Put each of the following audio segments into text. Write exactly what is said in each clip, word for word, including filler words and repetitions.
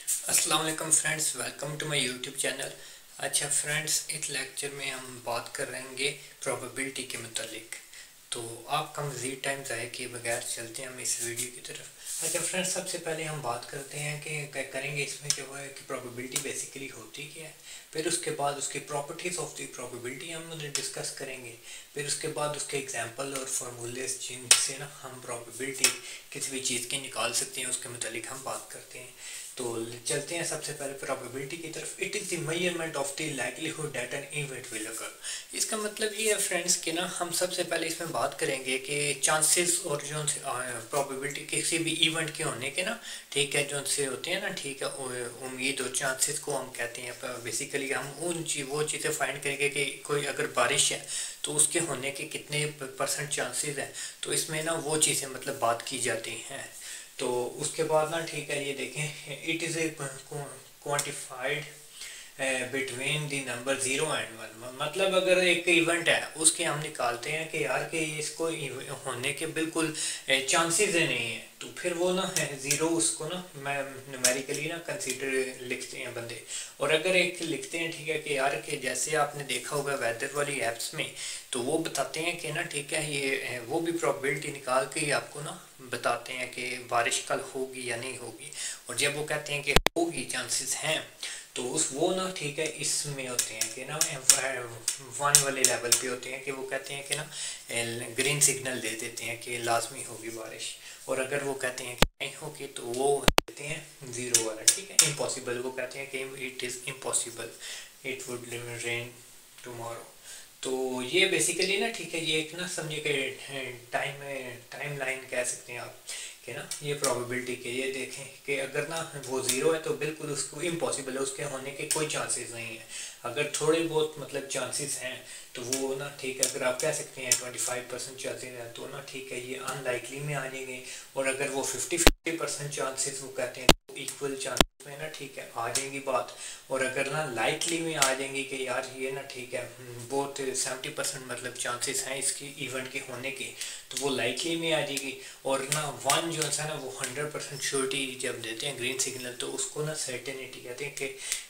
अस्सलाम वालेकुम friends, welcome to my YouTube channel. अच्छा फ्रेंड्स, इस लेक्चर में हम बात कर रहेंगे प्रोबेबिलिटी के मुतालिक। तो आपका मज़ीद टाइम ज़ाया किए बगैर चलते हैं हम इस वीडियो की तरफ। अच्छा फ्रेंड्स, सबसे पहले हम बात करते हैं कि क्या करेंगे इसमें, क्या वो है कि प्रोबेबिलिटी बेसिकली होती क्या है। फिर उसके बाद उसकी प्रॉपर्टीज़ ऑफ द प्रोबेबिलिटी हम डिस्कस करेंगे। फिर उसके बाद उसके एग्जांपल और फार्मूलेस जिनसे ना हम प्रोबेबिलिटी किसी भी चीज़ की निकाल सकते हैं उसके मुतालिक हम बात करते हैं। तो चलते हैं सबसे पहले प्रोबेबिलिटी की तरफ। It is the measurement of the likelihood that an event will occur. इसका मतलब ये है फ्रेंड्स कि ना हम सबसे पहले इसमें बात करेंगे कि चांसेस और जो प्रोबेबिलिटी किसी भी इवेंट के होने के ना, ठीक है, जो से होते हैं ना, ठीक है, उम्मीद और चांसेस को हम कहते हैं। बेसिकली हम उन चीज वो चीज़ें फाइंड करेंगे कि कोई अगर बारिश है तो उसके होने के कितने परसेंट चांसेस हैं। तो इसमें ना वो चीज़ें मतलब बात की जाती हैं। तो उसके बाद ना, ठीक है, ये देखें, it is a quantified between the number zero and one. मतलब अगर एक इवेंट है उसके हम निकालते हैं कि यार कि इसको होने के बिल्कुल चांसेस ही नहीं है, तो फिर वो ना है ज़ीरो, उसको ना मैं न्यूमेरिकली ना कंसीडर लिखते हैं बंदे। और अगर एक लिखते हैं, ठीक है, कि यार कि जैसे आपने देखा होगा वेदर वाली ऐप्स में, तो वो बताते हैं कि ना, ठीक है, ये वो भी प्रोबेबिलिटी निकाल के आपको ना बताते हैं कि बारिश कल होगी या नहीं होगी। और जब वो कहते हैं कि होगी, चांसेस हैं, तो उस वो ना, ठीक है, इसमें होते हैं कि ना वन वाले लेवल पे होते हैं कि वो कहते हैं कि ना ग्रीन सिग्नल दे देते हैं कि लाजमी होगी बारिश। और अगर वो कहते हैं कि नहीं होगी तो वो देते हैं ज़ीरो वाला, ठीक है, इम्पॉसिबल। वो कहते हैं कि it is impossible, it would rain tomorrow. तो ये बेसिकली ना, ठीक है, ये एक ना समझिए कि टाइम टाइम लाइन कह सकते हैं आप कि ना ये प्रोबेबिलिटी के, ये देखें कि अगर ना वो ज़ीरो है तो बिल्कुल उसको इम्पॉसिबल है, उसके होने के कोई चांसेस नहीं है। अगर थोड़े बहुत मतलब चांसेस हैं तो वो ना, ठीक है, अगर आप कह सकते हैं ट्वेंटी फाइव परसेंट चांसेस हैं तो ना, ठीक है, ये अनलाइकली में आ जाएंगे। और अगर वो फिफ्टी फिफ्टी परसेंट चांसेस वो कहते हैं तो इक्वल चांसेस में ना, ठीक है, आ जाएंगी बात। और अगर ना लाइकली में आ जाएंगी कि यार ये ना, ठीक है, बहुत सेवेंटी परसेंट मतलब चांसेस हैं इसकी इवेंट के होने के, तो वो लाइकली में आ जाएगी। और ना वन जो है ना वो हंड्रेड परसेंट श्योरिटी जब देते हैं ग्रीन सिग्नल, तो उसको ना सर्टेनिटी कहते हैं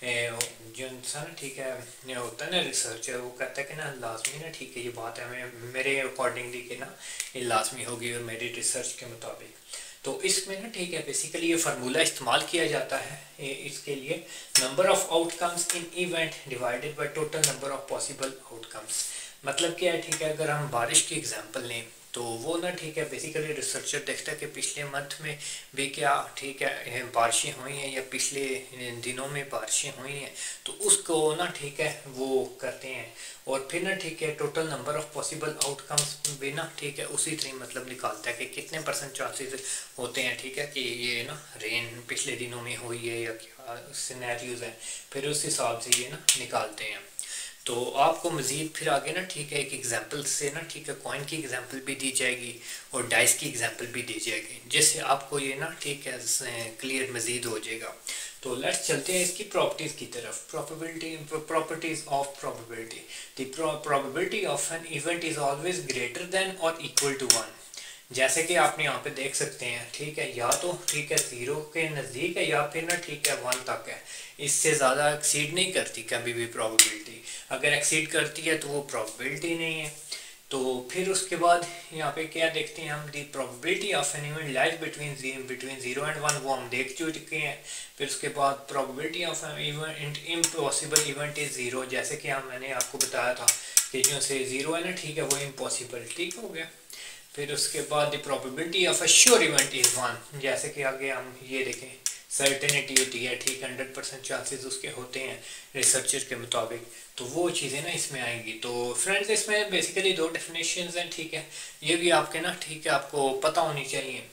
कि जो इंसान, ठीक है, होता है ना रिसर्चर, वो कहता है कि ना लाजमी ना, ठीक है, ये बात है मैं मेरे अकॉर्डिंगली कि ना ये लाजमी होगी और मेरी रिसर्च के मुताबिक। तो इसमें ना, ठीक है, बेसिकली ये फार्मूला इस्तेमाल किया जाता है इसके लिए, number of outcomes in event divided by total number of possible outcomes. मतलब क्या है, ठीक है, अगर हम बारिश की एग्जांपल लें तो वो ना, ठीक है, बेसिकली रिसर्चर देखता है कि पिछले मंथ में भी क्या, ठीक है, बारिशें हुई हैं या पिछले दिनों में बारिशें हुई हैं, तो उसको ना, ठीक है, वो करते हैं। और फिर ना, ठीक है, total number of possible outcomes भी ना, ठीक है, उसी तरह मतलब निकालता है कि कितने परसेंट चांसेस होते हैं, ठीक है, कि ये ना रेन पिछले दिनों में हुई है या क्या सिनेरियोज हैं, फिर उस हिसाब से ये ना निकालते हैं। तो आपको मज़ीद फिर आगे ना, ठीक है, एक एग्जांपल से ना, ठीक है, कॉइन की एग्जांपल भी दी जाएगी और डाइस की एग्जांपल भी दी जाएगी, जिससे आपको ये ना, ठीक है, क्लियर मज़ीद हो जाएगा। तो लेट्स चलते हैं इसकी प्रॉपर्टीज़ की तरफ। Probability properties of probability. The probability of an event is always greater than और इक्वल टू वन। जैसे कि आपने यहाँ पे देख सकते हैं, ठीक है, या तो, ठीक है, ज़ीरो के नज़दीक है या फिर ना, ठीक है, वन तक है। इससे ज़्यादा एक्सीड नहीं करती कभी भी प्रोबेबिलिटी। अगर एक्सीड करती है तो वो प्रोबेबिलिटी नहीं है। तो फिर उसके बाद यहाँ पे क्या देखते हैं हम, the probability of an event lies between between zero and one, वो हम देख चुके हैं। फिर उसके बाद probability of an event impossible event is zero, जैसे कि हम मैंने आपको बताया था कि जो से ज़ीरो है ना, ठीक है, वो इम्पॉसिबल, ठीक हो गया। फिर उसके बाद the probability of a sure event is one, जैसे कि आगे हम ये देखें, सर्टेनिटी होती है, ठीक, हंड्रेड परसेंट चांसेस उसके होते हैं रिसर्चर के मुताबिक, तो वो चीज़ें ना इसमें आएंगी। तो फ्रेंड्स, इसमें बेसिकली दो डेफिनेशंस हैं, ठीक है, ये भी आपके ना, ठीक है, आपको पता होनी चाहिए,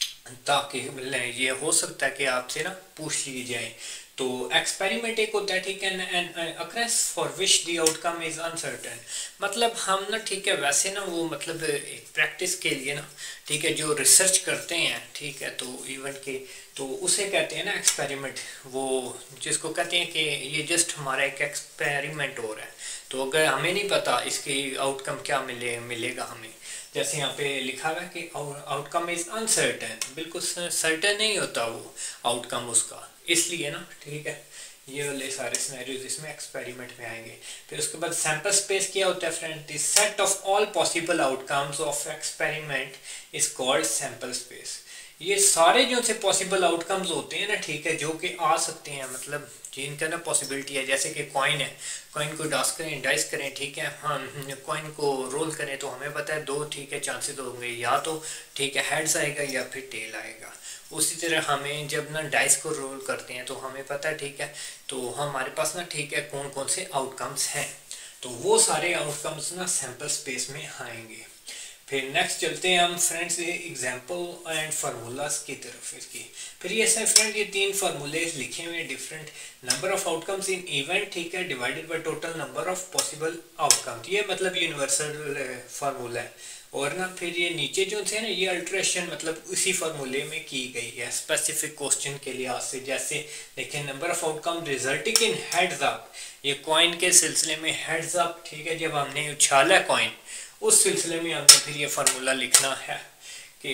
ताकि ये हो सकता है कि आपसे ना पूछ ली जाए। तो एक्सपेरिमेंट एक होता है, ठीक है, an occurs for which the outcome is uncertain. मतलब हम ना, ठीक है, वैसे ना वो मतलब एक प्रैक्टिस के लिए ना, ठीक है, जो रिसर्च करते हैं, ठीक है, तो इवेंट के, तो उसे कहते हैं ना एक्सपेरिमेंट, वो जिसको कहते हैं कि ये जस्ट हमारा एक एक्सपेरिमेंट हो रहा है। तो अगर हमें नहीं पता इसकी आउटकम क्या मिले मिलेगा हमें, जैसे यहाँ पे लिखा हुआ है कि आउटकम इज अनसर्टेन, बिल्कुल सर्टेन नहीं होता वो आउटकम उसका, इसलिए ना, ठीक है, ये वाले सारे सिनेरियोज इसमें एक्सपेरिमेंट में आएंगे। फिर उसके बाद सैंपल स्पेस क्या होता है friend, the set of all possible outcomes of experiment is called sample space. ये सारे जो से पॉसिबल आउटकम्स होते हैं ना, ठीक है, जो कि आ सकते हैं, मतलब जिनका ना पॉसिबिलिटी है, जैसे कि कॉइन है, कॉइन को डास करें, डाइस करें, ठीक है, हम कॉइन को रोल करें तो हमें पता है दो, ठीक है, चांसेस होंगे, या तो ठीक है हेड्स आएगा या फिर टेल आएगा। उसी तरह हमें जब ना डाइस को रोल करते हैं तो हमें पता है, ठीक है, तो हमारे पास ना, ठीक है, कौन कौन से आउटकम्स हैं, तो वो सारे आउटकम्स ना सैंपल स्पेस में आएंगे। फिर नेक्स्ट चलते हैं हम फ्रेंड्स एग्जांपल एंड फार्मूलाज की तरफ इसकी। फिर ये सर फ्रेंड ये तीन फार्मूले लिखे हुए हैं, different number of outcomes in event, ठीक है, divided by total number of possible outcomes, ये मतलब यूनिवर्सल फार्मूला है। और ना फिर ये नीचे जो थे ना, ये अल्ट्रेशन मतलब उसी फार्मूले में की गई है स्पेसिफिक क्वेश्चन के लिहाज से। जैसे देखें, number of outcome resulting in heads up, ये कॉइन के सिलसिले में हेड्स अप, ठीक है, जब हमने उछाला कॉइन, उस सिलसिले में हमने फिर ये फार्मूला लिखना है कि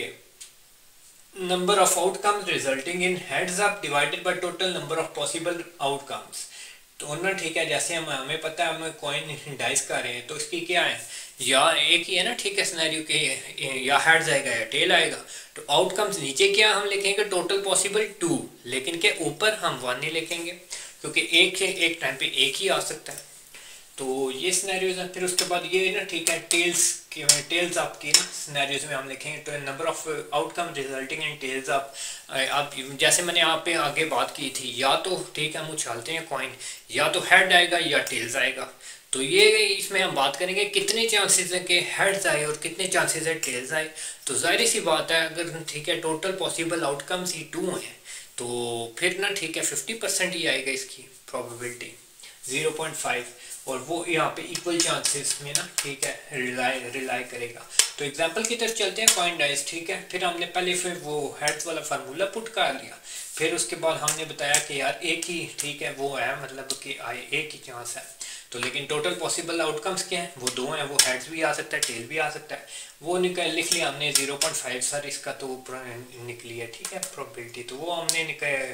number of outcomes resulting in heads up divided by total number of possible outcomes. तो ना, ठीक है, जैसे हम हमें पता है हम कॉइन डाइस कर रहे हैं, तो इसकी क्या है, या एक ही है ना, ठीक है, सिनेरियो के या हेड्स आएगा या टेल आएगा। तो आउटकम्स नीचे क्या हम लिखेंगे, टोटल पॉसिबल टू, लेकिन के ऊपर हम वन नहीं लिखेंगे क्योंकि एक से एक टाइम पे एक ही आ सकता है। तो ये सिनेरियोज हैं। फिर उसके बाद ये ना, ठीक है, टेल्स की टेल्स अप की ना सिनेरियोज में हम लिखेंगे तो number of outcome resulting in tails up. आप जैसे मैंने आप पे आगे बात की थी, या तो ठीक है हम उछालते हैं कॉइन, या तो हेड आएगा या टेल्स आएगा। तो ये इसमें हम बात करेंगे कितने चांसेस है कि हेड्स आए और कितने चांसेस है टेल्स आए। तो जाहिर सी बात है, अगर ठीक है टोटल पॉसिबल आउटकम्स ही टू हैं तो फिर ना, ठीक है, फिफ्टी परसेंट ही आएगा इसकी प्रोबेबिलिटी, ज़ीरो पॉइंट फाइव, और वो यहाँ पे इक्वल चांसेस में ना, ठीक है, रिलाई रिलाई करेगा। तो एग्जांपल की तरफ चलते हैं, कॉइन डाइस, ठीक है। फिर हमने पहले फिर वो हेड्स वाला फार्मूला पुट कर लिया, फिर उसके बाद हमने बताया कि यार एक ही, ठीक है, वो है, मतलब कि आए एक ही चांस है। तो लेकिन टोटल पॉसिबल आउटकम्स क्या हैं, वो दो हैं, वो हेड्स भी आ सकता है, टेल भी आ सकता है। वो निकल लिख लिया हमने ज़ीरो पॉइंट फाइव सर इसका तो निकली है, ठीक है, प्रोबेबिलिटी। तो वो हमने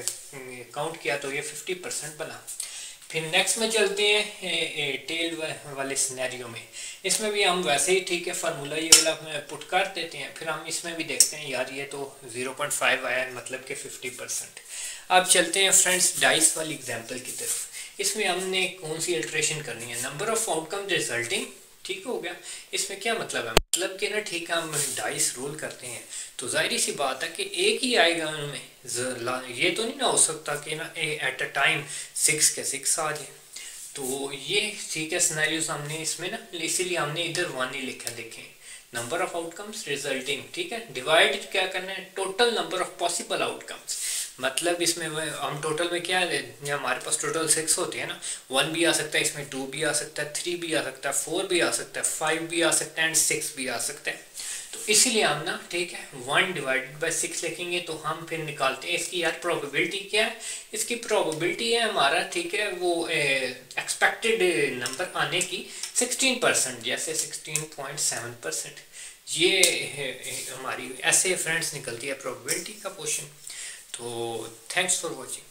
काउंट किया तो ये फिफ्टी परसेंट बना। फिर नेक्स्ट में चलते हैं ए, ए, टेल वाले सिनेरियो में। इसमें भी हम वैसे ही, ठीक है, फार्मूला ये वाला पुट कर देते हैं। फिर हम इसमें भी देखते हैं यार ये तो ज़ीरो पॉइंट फाइव आया है, मतलब कि फिफ्टी परसेंट। अब चलते हैं फ्रेंड्स डाइस वाली एग्जांपल की तरफ। इसमें हमने कौन सी अल्ट्रेशन करनी है, नंबर ऑफ आउटकम रिजल्टिंग, ठीक हो गया। इसमें क्या मतलब है, मतलब कि ना, ठीक है, हम डाइस रोल करते हैं तो जाहिर सी बात है कि एक ही आएगा उनमें, ये तो नहीं ना हो सकता कि ना एट अ टाइम सिक्स के सिक्स आ जाए। तो ये ठीक है सिनेरियोस हमने इसमें ना, इसीलिए हमने इधर वन ही लिखा, देखें, नंबर ऑफ आउटकम्स रिजल्टिंग, ठीक है, डिवाइड क्या करना है, total number of possible outcomes. मतलब इसमें हम टोटल में क्या है, हमारे पास टोटल सिक्स होते हैं ना, वन भी आ सकता है, इसमें टू भी आ सकता है, थ्री भी आ सकता है, फोर भी आ सकता है, फाइव भी आ सकता है एंड सिक्स भी आ सकता है। तो इसीलिए हम ना, ठीक है, वन डिवाइडेड बाय सिक्स लिखेंगे। तो हम फिर निकालते हैं इसकी यार प्रोबेबिलिटी क्या है, इसकी प्रोबेबिलिटी है हमारा, ठीक है, वो एक्सपेक्टेड नंबर आने की सिक्सटीन परसेंट, जैसे सिक्सटीन पॉइंट सेवन परसेंट। ये हमारी ऐसे फ्रेंड्स निकलती है प्रोबेबिलिटी का पोर्शन। तो थैंक्स फॉर वॉचिंग।